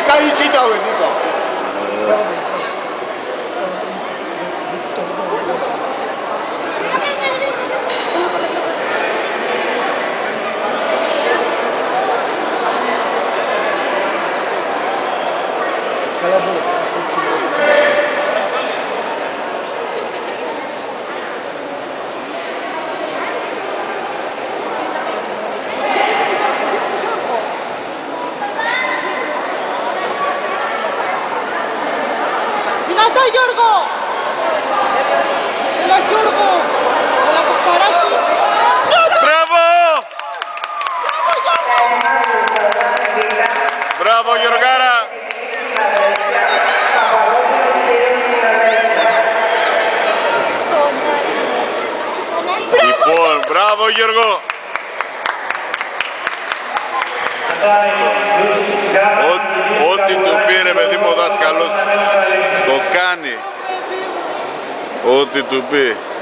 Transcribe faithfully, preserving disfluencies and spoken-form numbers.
καλή τσίτα ο Νίκο. Δυνατά Γιώργο! Έλα Γιώργο! Έλα Παχταράκη! Μπράβο! Μπράβο Γιωργάρα! Λοιπόν, μπράβο Γιώργο! Ό,τι του πήρε παιδί μου ο δάσκαλος το κάνει. Ό,τι του πει.